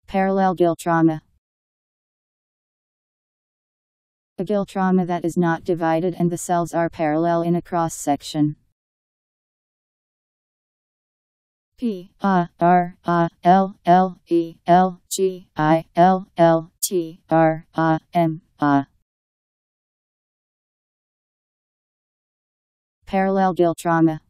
Parallel gill trama. A gill trama that is not divided and the cells are parallel in a cross section. Parallel gill trama.